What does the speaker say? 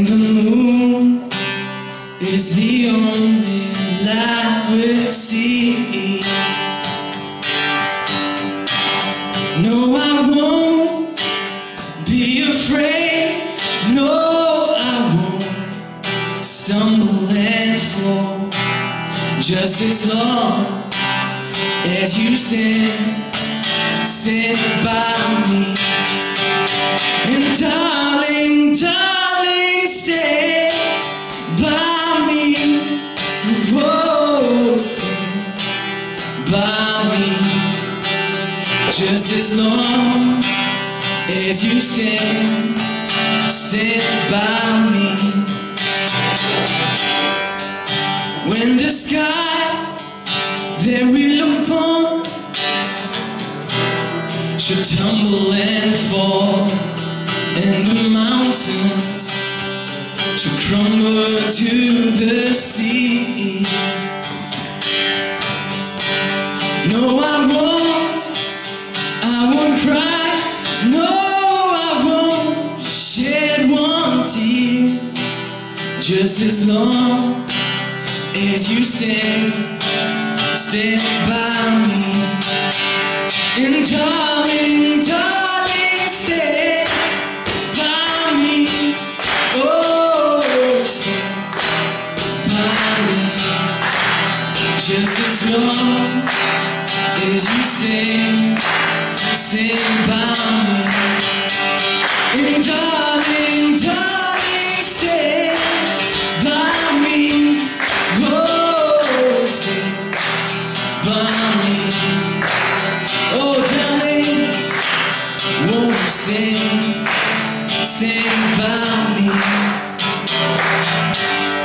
the moon is the only light we'll see. No, I won't be afraid. No, I won't stumble and fall. Just as long as you stand by me. And darling, darling, stand by me. Whoa, stand by me. Just as long as you stand by me. When the sky that we look upon should tumble and fall, and the mountains should crumble to the sea. No, I won't cry. No, I won't shed one tear. Just as long as you stand by me. And darling, darling, stand by me. Oh, stand by me. Just as long as you stand by me. And darling, darling, stand by me. Oh, stand by me. Oh, darling, won't you stand by me?